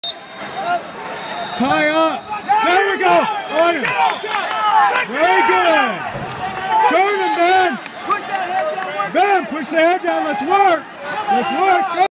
Tie up. There we go. On him. Very good. Turn him, man. Ben, push the head down. Let's work. Let's work. Go.